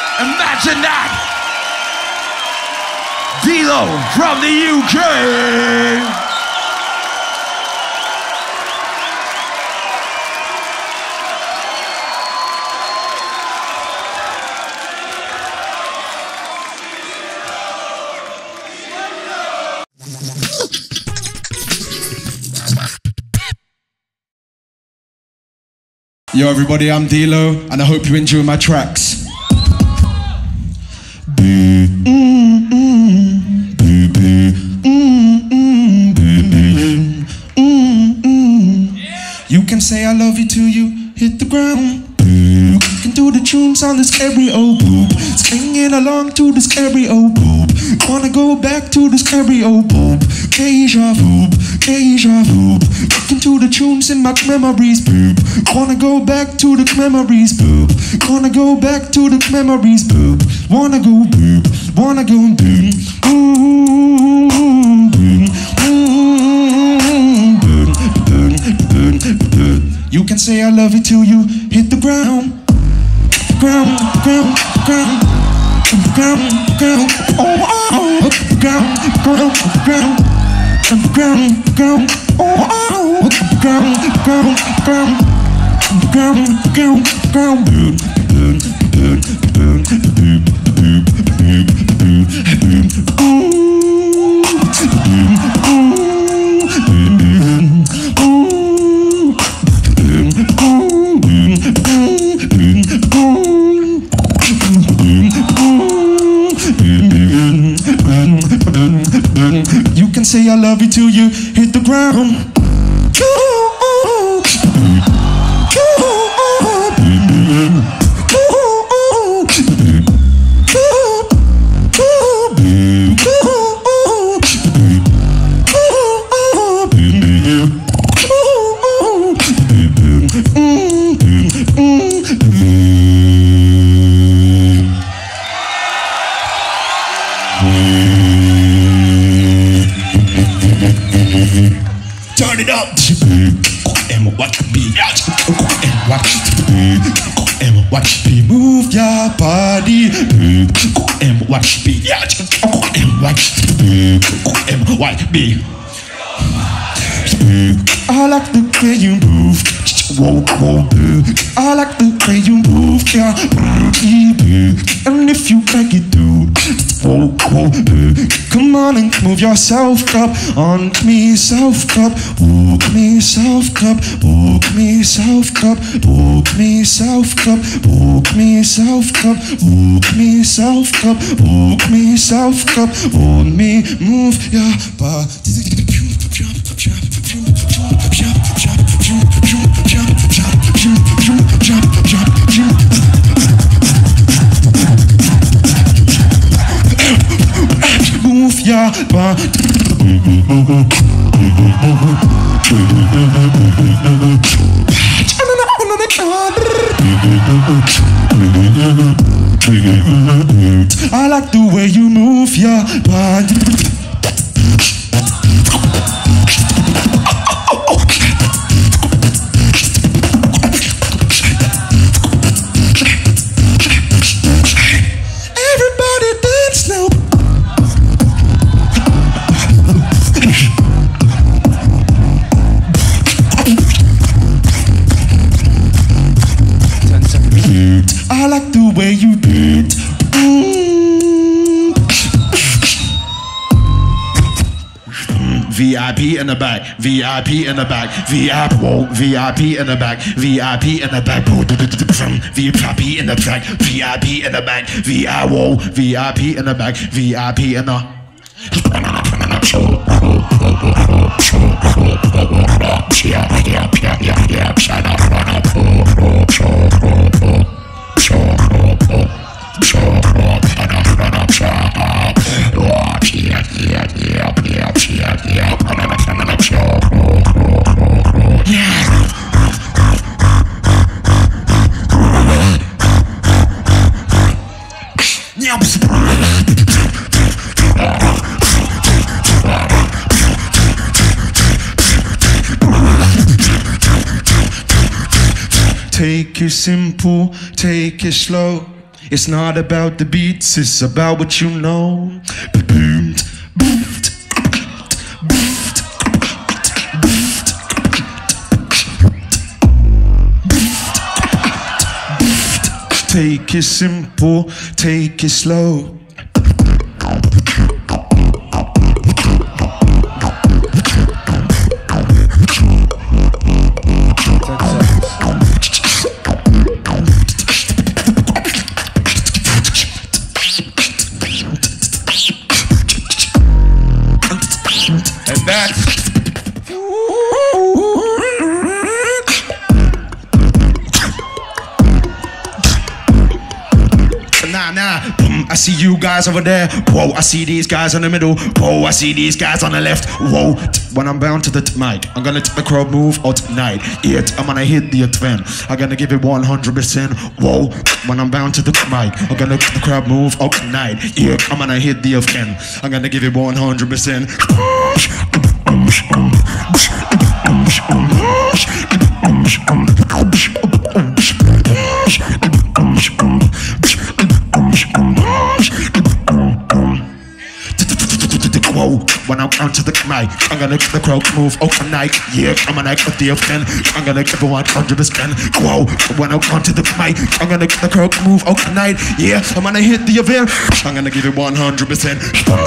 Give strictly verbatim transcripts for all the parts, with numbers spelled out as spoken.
Imagine that! D-Lo from the U K! Yo everybody, I'm D-Lo and I hope you enjoy my tracks. You can say I love you till you hit the ground. You can do the tunes on the stereo boop, singing along to the stereo boop. Wanna go back to the stereo boop. Deja vu, deja vu. Looking to the tunes in my memories boop. Wanna go back to the memories boop. Wanna go back to the memories boop. Wanna go boop, wanna go boop. Ooh, boop, you can say I love you till you hit the ground. Ground, ground, ground, ground, ground, oh, oh, ground, ground, ground, ground, ground, oh, oh, ground, ground, ground, ground, ground, ground, boom, boom, boom, boom, boom, boom, boom, boom, boom, you can say I love you till you hit the ground. Turn it up and watch me and watch and watch me move your body and watch me and watch and watch me. I like the way you move. Whoa, whoa, I like the way you move, yeah. And if you like it, do. Whoa, whoa, come on and move yourself up on me, self cup. Walk me, self cup. Walk me, self cup. Walk me, self cup. Walk me, self cup. Walk me, self cup. Walk me, self cup. Walk me, move your body. Move your body. I like the way you move your body. I like the way you beat. Mm. V I P in the back, V I P in the back, V I P, whoa, V I P in the back, V I P in the back, V I P in the back, V I P in the back, V I whoa, V I P in the back, V I P in the. Take it simple, take it slow. It's not about the beats, it's about what you know. Take it simple, take it slow. And that's Nah, nah, boom, I see you guys over there. Whoa, I see these guys in the middle. Whoa, I see these guys on the left. Whoa, when I'm bound to the mic, I'm gonna take the crowd move out tonight. Yet, I'm gonna hit the event. I'm gonna give it one hundred percent. Whoa, when I'm bound to the mic, I'm gonna take the crowd move out tonight. Yeah, I'm gonna hit the event. I'm gonna give it one hundred percent. Whoa, when I'm onto the mic, I'm gonna make the crowd move overnight. Yeah, I'm gonna make the event. I'm gonna give it one hundred percent. Whoa, when I'm onto the mic, I'm gonna make the crowd move overnight. Yeah, I'm gonna hit the event. I'm gonna give it one hundred percent.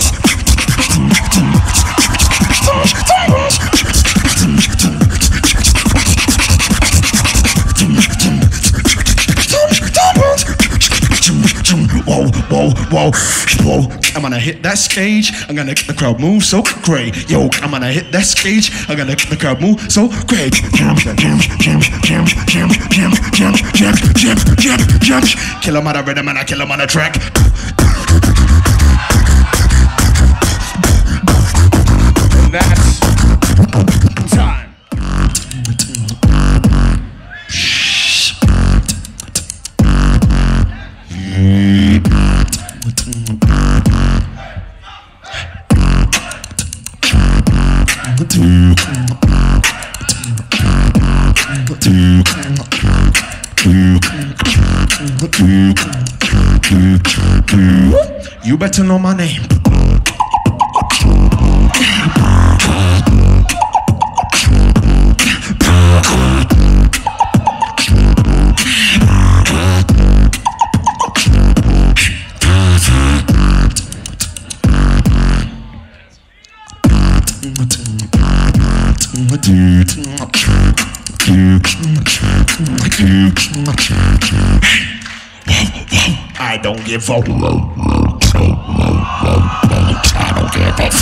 Whoa, whoa, whoa, whoa. I'm gonna hit that stage. I'm gonna make the crowd move so great. Yo, I'm gonna hit that stage. I'm gonna make the crowd move so great. Jam, jam, jam, jam, jam, jam, jam, jam, jam, jam, jam, jam. Kill 'em on a rhythm and I kill 'em on a track. and that's time. You better know my name. I don't give a I don't give a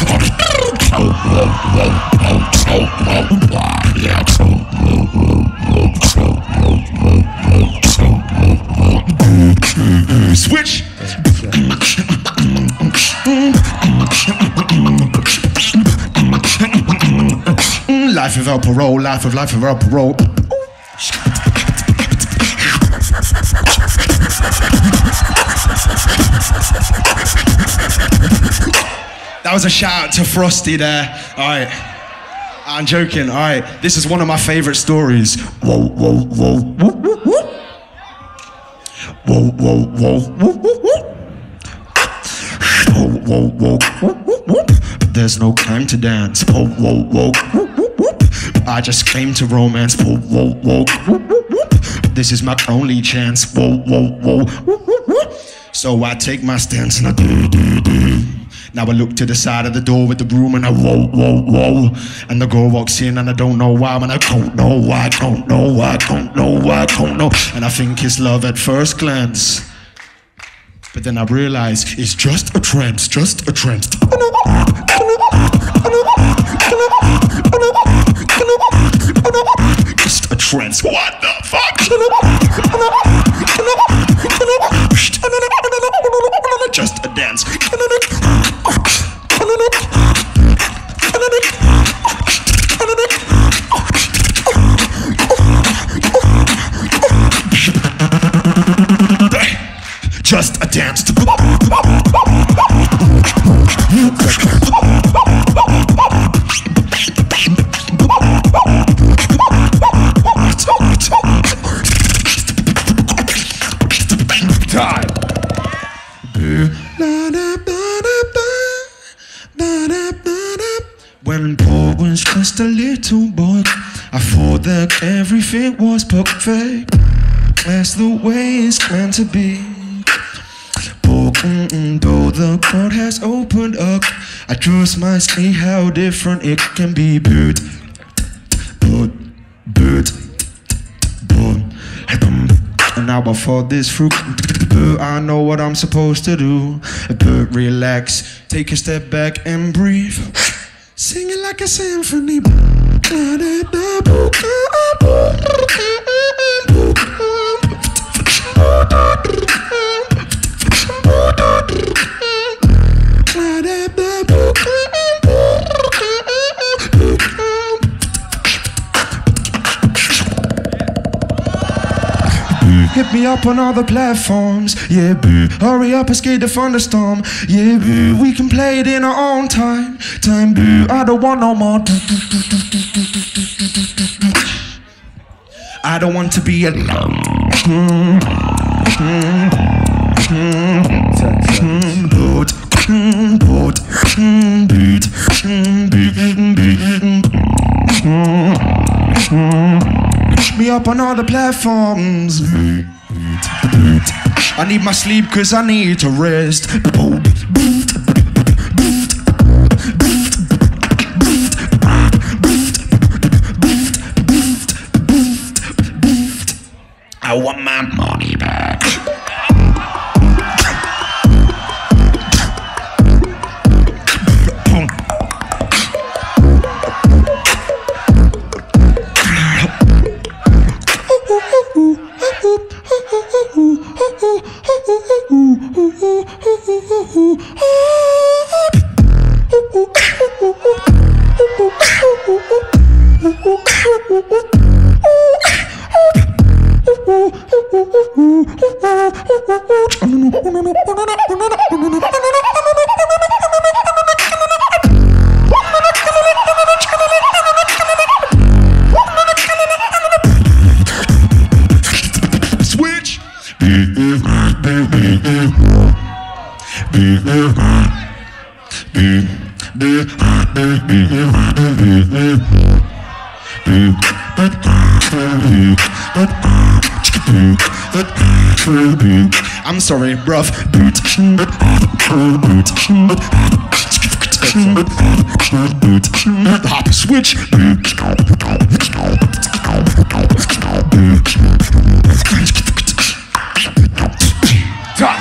switch. Life without parole, life of life without parole. That was a shout out to Frosty there. All right, I'm joking. All right, this is one of my favorite stories. Whoa, whoa, whoa, whoa, whoa, whoa, whoa, whoa, whoa, whoa, whoa, whoa, whoa, whoa, whoa. There's no time to dance. Whoa, whoa, whoa, whoa, whoa, whoa. I just came to romance. Whoa, whoa, whoa, whoa, whoa, whoa. This is my only chance. Whoa, whoa, whoa, whoa, whoa, whoa. So I take my stance and I do, do, do. Now I look to the side of the door with the broom and I whoa, whoa, whoa. And the girl walks in and I don't know why, and I don't know why, don't know why, don't know why, don't know. And I think it's love at first glance. But then I realize it's just a trance, just a trance. Just a trance. What the fuck? Just a dance. Just a dance. Time. that everything was perfect, as the way it's meant to be. But mm-mm, though the crowd has opened up, I just might see how different it can be. But, but, but, but, and now I thought this through. But I know what I'm supposed to do. But relax, take a step back and breathe. Sing it like a symphony. Hit me up on all the platforms, yeah, boo. Hurry up, escape the thunderstorm, yeah, boo. We can play it in our own time, time, boo. I don't want no more. I don't want to be alone. Boot, boot, me up on all the platforms. I need my sleep cause I need to rest. I want my money back. Switch. I'm sorry, bruv. Hop, switch. Done.